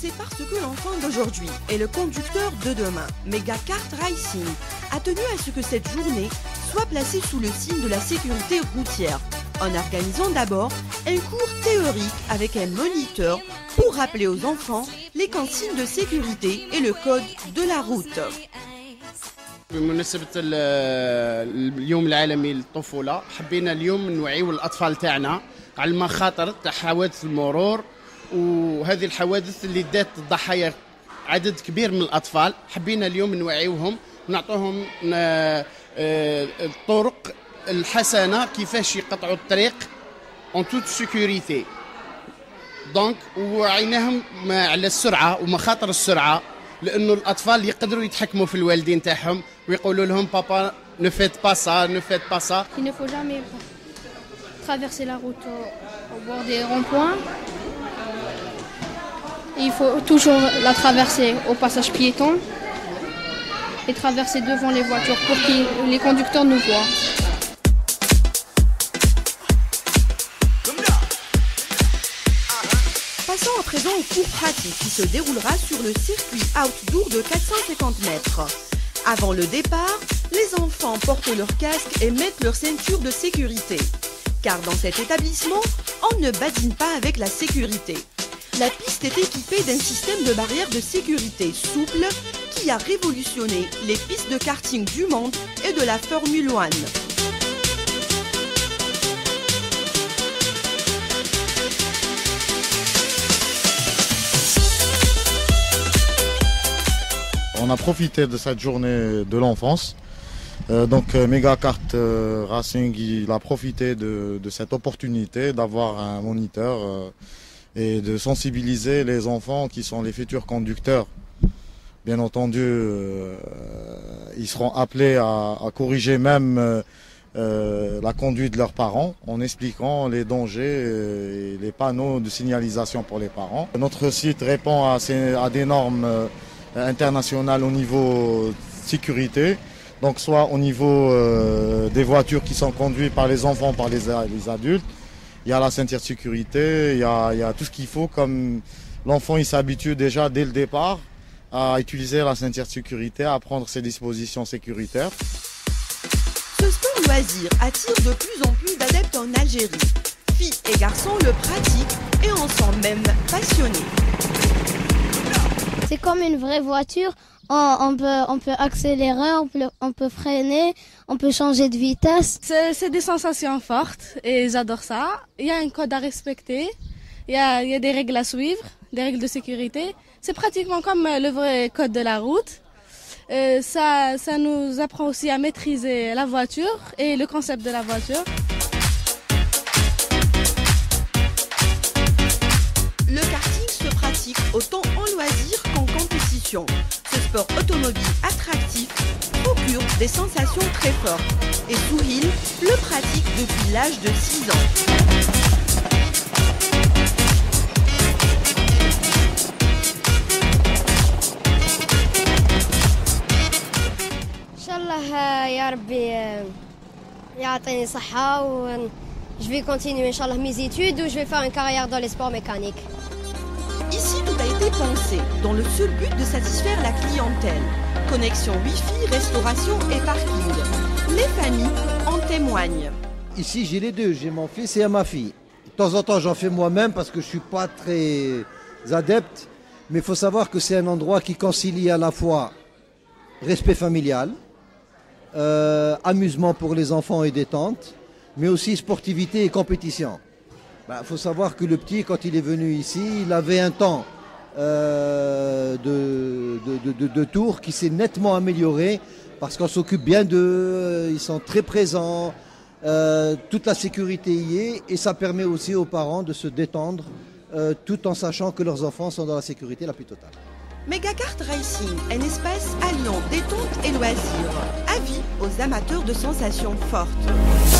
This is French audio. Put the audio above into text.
C'est parce que l'enfant d'aujourd'hui est le conducteur de demain. Megakart Racing a tenu à ce que cette journée soit placée sous le signe de la sécurité routière, en organisant d'abord un cours théorique avec un moniteur pour rappeler aux enfants les consignes de sécurité et le code de la route. بمناسبة اليوم العالمي للطفولة حبينا اليوم نوعيو الأطفال تاعنا على المخاطر تاع حوادث المرور وهذه الحوادث اللي دات الضحايا عدد كبير من الأطفال. حبينا اليوم نوعيوهم ونعطوهم الطرق الحسنة كيفاش يقطعوا الطريق en toute sécurité. دونك وعيناهم على السرعة ومخاطر السرعة لأنه الأطفال يقدروا يتحكموا في الوالدين تاعهم ويقولوا لهم بابا ne faites pas ça, ne faites pas ça. Il ne faut jamais traverser la route au bord des ronds-points. Il faut toujours la traverser au passage piéton et traverser devant les voitures pour que les conducteurs nous voient. Passons à présent au cours pratique qui se déroulera sur le circuit outdoor de 450 mètres. Avant le départ, les enfants portent leur casque et mettent leur ceinture de sécurité. Car dans cet établissement, on ne badine pas avec la sécurité. La piste est équipée d'un système de barrières de sécurité souple qui a révolutionné les pistes de karting du monde et de la Formule 1. On a profité de cette journée de l'enfance. Donc Megakart Racing, il a profité de cette opportunité d'avoir un moniteur et de sensibiliser les enfants qui sont les futurs conducteurs. Bien entendu, ils seront appelés à corriger même la conduite de leurs parents en expliquant les dangers et les panneaux de signalisation pour les parents. Notre site répond à des normes internationales au niveau sécurité, donc soit au niveau des voitures qui sont conduites par les enfants, par les adultes. Il y a la ceinture de sécurité, il y a tout ce qu'il faut, comme l'enfant il s'habitue déjà dès le départ à utiliser la ceinture de sécurité, à prendre ses dispositions sécuritaires. Ce sport loisir attire de plus en plus d'adeptes en Algérie. Filles et garçons le pratiquent et en sont même passionnés. C'est comme une vraie voiture, on peut accélérer, on peut freiner, on peut changer de vitesse. C'est des sensations fortes et j'adore ça. Il y a un code à respecter, il y a des règles à suivre, des règles de sécurité. C'est pratiquement comme le vrai code de la route. Ça nous apprend aussi à maîtriser la voiture et le concept de la voiture. Le karting se pratique autant en loisir qu'en compétition. Ce sport automobile attractif procure des sensations très fortes. Et Souhil le pratique depuis l'âge de 6 ans. Inch'Allah, ya Rabbi, ya'atini sahha, je vais continuer Inch'Allah mes études ou je vais faire une carrière dans les sports mécaniques. Ici, tout a été pensé dans le seul but de satisfaire la clientèle. Connexion Wi-Fi, restauration et parking. Les familles en témoignent. Ici, j'ai les deux. J'ai mon fils et ma fille. De temps en temps, j'en fais moi-même parce que je ne suis pas très adepte. Mais il faut savoir que c'est un endroit qui concilie à la fois respect familial, amusement pour les enfants et détente, mais aussi sportivité et compétition. Faut savoir que le petit, quand il est venu ici, il avait un temps de tour qui s'est nettement amélioré parce qu'on s'occupe bien d'eux, ils sont très présents, toute la sécurité y est et ça permet aussi aux parents de se détendre tout en sachant que leurs enfants sont dans la sécurité la plus totale. Megakart Racing, un espace alliant détente et loisirs. Avis aux amateurs de sensations fortes.